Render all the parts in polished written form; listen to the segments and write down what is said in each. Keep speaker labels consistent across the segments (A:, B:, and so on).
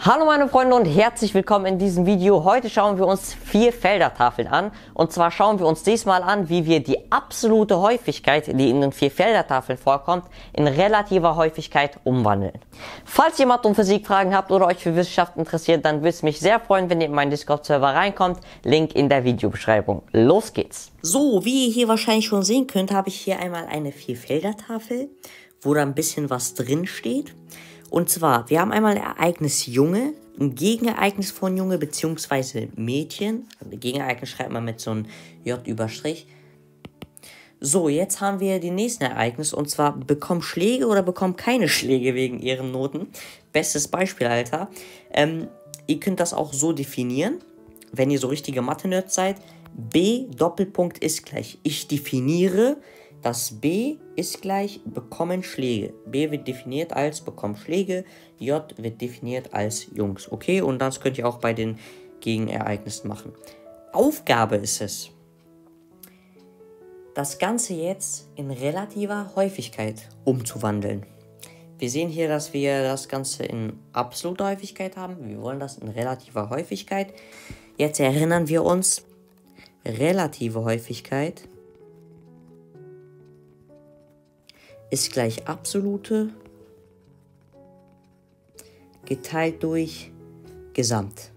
A: Hallo meine Freunde und herzlich willkommen in diesem Video. Heute schauen wir uns 4 Feldertafeln an. Und zwar schauen wir uns diesmal an, wie wir die absolute Häufigkeit, die in den 4 Feldertafeln vorkommt, in relativer Häufigkeit umwandeln. Falls ihr Mathe- und Physikfragen habt oder euch für Wissenschaft interessiert, dann würde es mich sehr freuen, wenn ihr in meinen Discord-Server reinkommt. Link in der Videobeschreibung. Los geht's! So, wie ihr hier wahrscheinlich schon sehen könnt, habe ich hier einmal eine 4 Feldertafel, wo da ein bisschen was drin steht. Und zwar, wir haben einmal Ereignis Junge, ein Gegenereignis von Junge bzw. Mädchen. Gegenereignis schreibt man mit so einem J-Überstrich. So, jetzt haben wir die nächsten Ereignisse und zwar bekommen Schläge oder bekommen keine Schläge wegen ihren Noten. Bestes Beispiel, Alter. Ihr könnt das auch so definieren, wenn ihr so richtige Mathe-Nerds seid. B Doppelpunkt ist gleich. Ich definiere, dass B ist gleich bekommen Schläge. B wird definiert als bekommen Schläge, J wird definiert als Jungs. Okay, und das könnt ihr auch bei den Gegenereignissen machen. Aufgabe ist es, das Ganze jetzt in relativer Häufigkeit umzuwandeln. Wir sehen hier, dass wir das Ganze in absoluter Häufigkeit haben. Wir wollen das in relativer Häufigkeit. Jetzt erinnern wir uns, relative Häufigkeit ist gleich absolute geteilt durch Gesamt.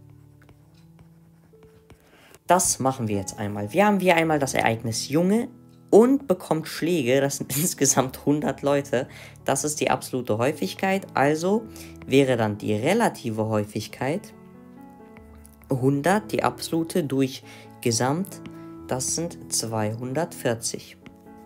A: Das machen wir jetzt einmal. Wir haben hier einmal das Ereignis Junge und bekommt Schläge. Das sind insgesamt 100 Leute. Das ist die absolute Häufigkeit. Also wäre dann die relative Häufigkeit 100, die absolute durch Gesamt. Das sind 240.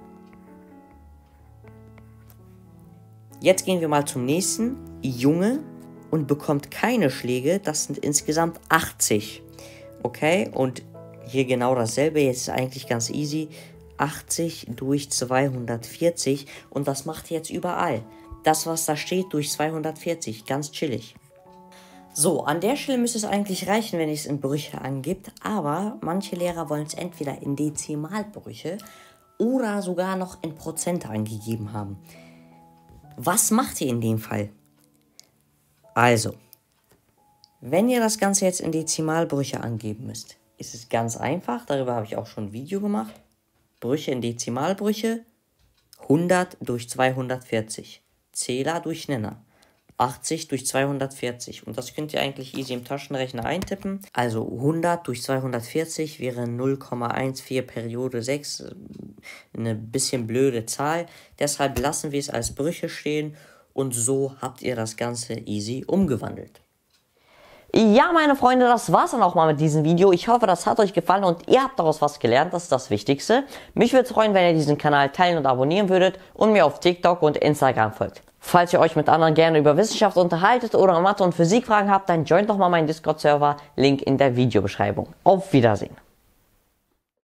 A: Jetzt gehen wir mal zum nächsten. Junge und bekommt keine Schläge. Das sind insgesamt 80. Okay, und hier genau dasselbe. Jetzt ist eigentlich ganz easy. 80 durch 240. Und das macht ihr jetzt überall. Das, was da steht, durch 240. Ganz chillig. So, an der Stelle müsste es eigentlich reichen, wenn ich es in Brüche angibt. Aber manche Lehrer wollen es entweder in Dezimalbrüche oder sogar noch in Prozent angegeben haben. Was macht ihr in dem Fall? Also, wenn ihr das Ganze jetzt in Dezimalbrüche angeben müsst, ist es ganz einfach. Darüber habe ich auch schon ein Video gemacht. Brüche in Dezimalbrüche. 100 durch 240. Zähler durch Nenner. 80 durch 240. Und das könnt ihr eigentlich easy im Taschenrechner eintippen. Also 100 durch 240 wäre 0,14 Periode 6. Eine bisschen blöde Zahl. Deshalb lassen wir es als Brüche stehen. Und so habt ihr das Ganze easy umgewandelt. Ja, meine Freunde, das war's dann auch mal mit diesem Video. Ich hoffe, das hat euch gefallen und ihr habt daraus was gelernt. Das ist das Wichtigste. Mich würde es freuen, wenn ihr diesen Kanal teilen und abonnieren würdet und mir auf TikTok und Instagram folgt. Falls ihr euch mit anderen gerne über Wissenschaft unterhaltet oder Mathe- und Physikfragen habt, dann joint doch mal meinen Discord-Server. Link in der Videobeschreibung. Auf Wiedersehen.